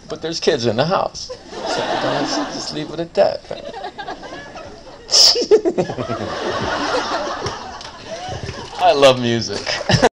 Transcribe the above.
but there's kids in the house. So let's just leave it at that. I love music.